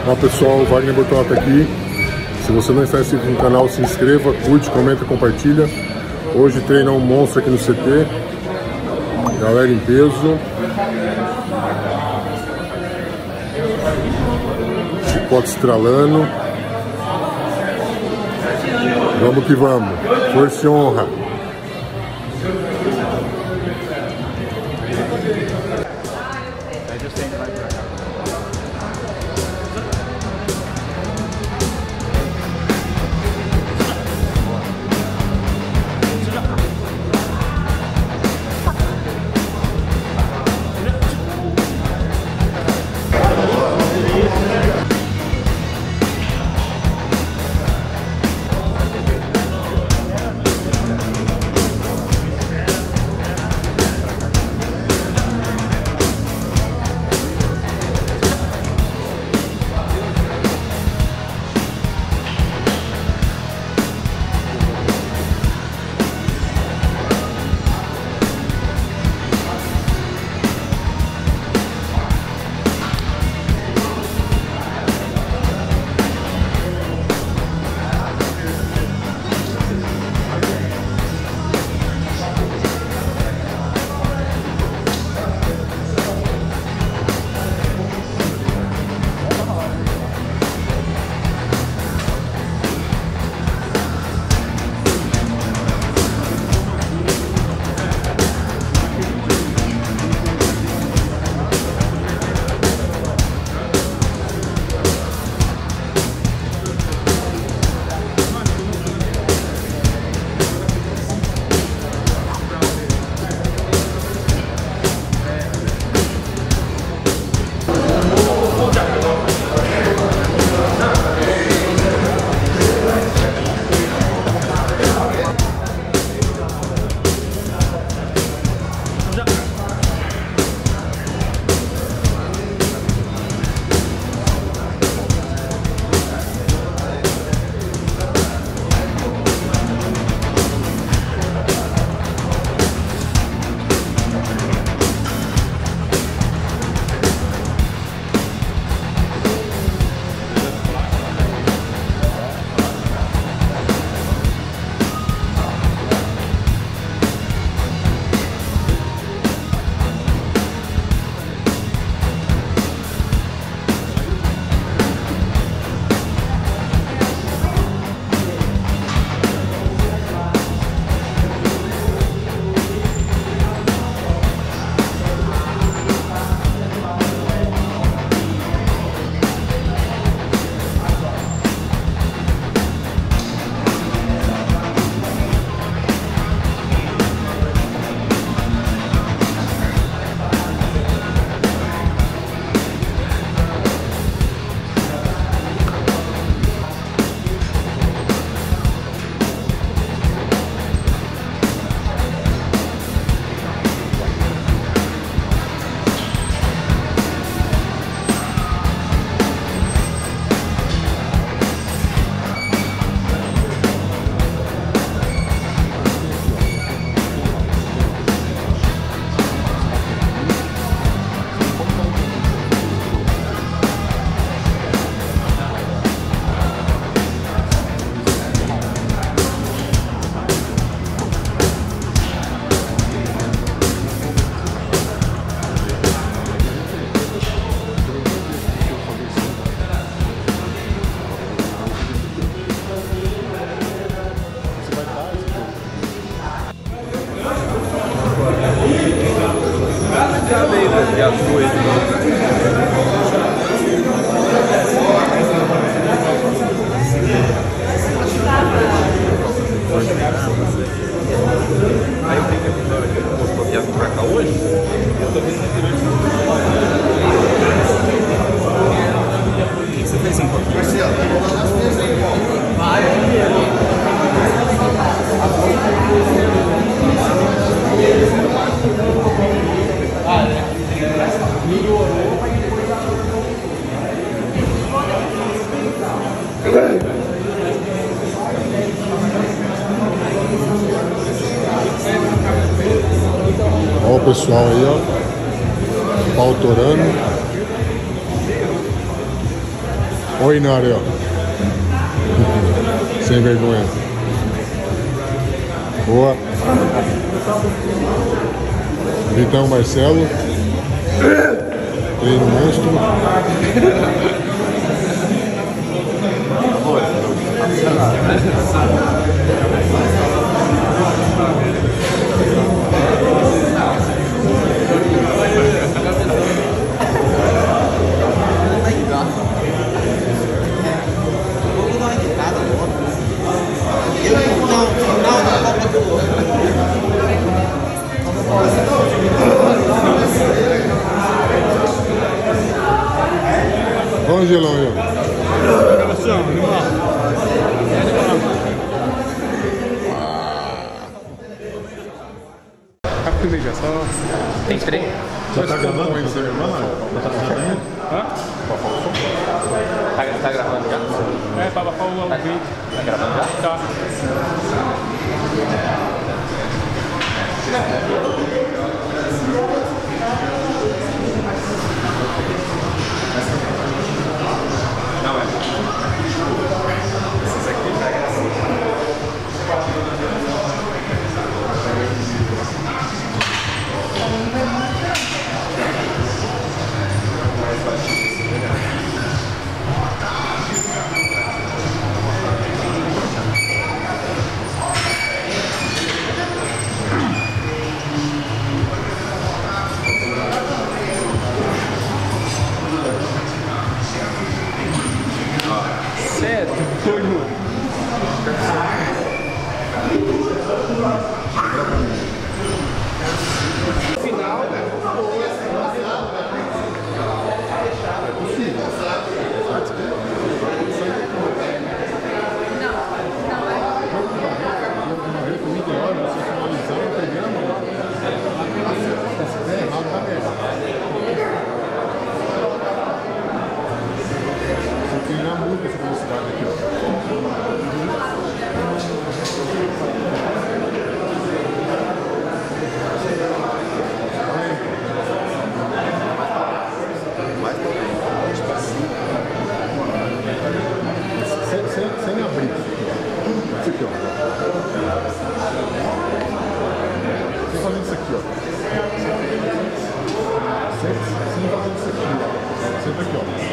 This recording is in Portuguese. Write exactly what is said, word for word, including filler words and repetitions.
Olá pessoal, Wagner Bortolata aqui. Se você não está inscrito no canal, se inscreva, curte, comenta, compartilha. Hoje treina um monstro aqui no C T. Galera em peso. Chicote estralando. Vamos que vamos. Força e honra. Olha o pessoal aí, ó. Pau torando. Oi, Inari, ó. Sem vergonha. Boa. Vitão Marcelo. Treino monstro. Vamos, Gelão, aí, ó. Rápido, já só. Tem três? Já tá gravando aí, você irmã? Já tá gravando? Hã? Tá, tá gravando já? É, pra abafar o Tá, vídeo. tá gravando já? Tá. Não é. Esses aqui pega assim. Certo, foi no. Final. Treinar muito essa velocidade aqui, ó. Sem, sem, sem abrir. Isso aqui, ó. Sem fazer isso aqui, ó. Sem, sem fazer isso aqui, ó. Senta aqui, ó.